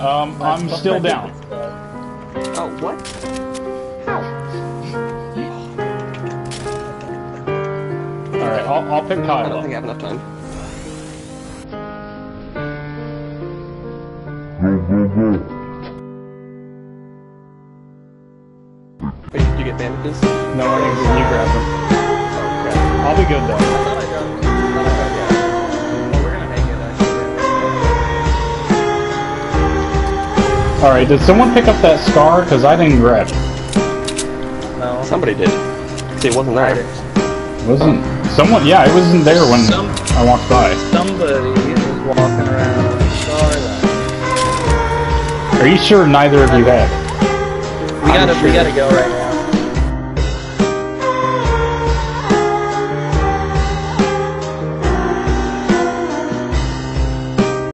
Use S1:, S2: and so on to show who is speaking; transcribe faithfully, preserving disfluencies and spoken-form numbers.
S1: Um, I'm still down.
S2: Oh, what? How?
S1: Alright, I'll, I'll pick Kyle
S2: I don't
S1: up.
S2: think I have enough time. Wait, did you get bandages?
S1: No, I think you grab them.
S2: Oh, crap.
S1: I'll be good though.
S3: I thought I dropped. I thought I got it. Well, we're gonna make it, actually.
S1: Alright, did someone pick up that scar? Because I didn't grab it.
S3: No.
S2: Somebody did. See, it wasn't there.
S1: Wasn't... Someone... Yeah, it wasn't there when
S3: Some,
S1: I walked by.
S3: somebody is walking around with a scar that.
S1: Are you sure neither of you had it?
S3: We gotta, we gotta go right now.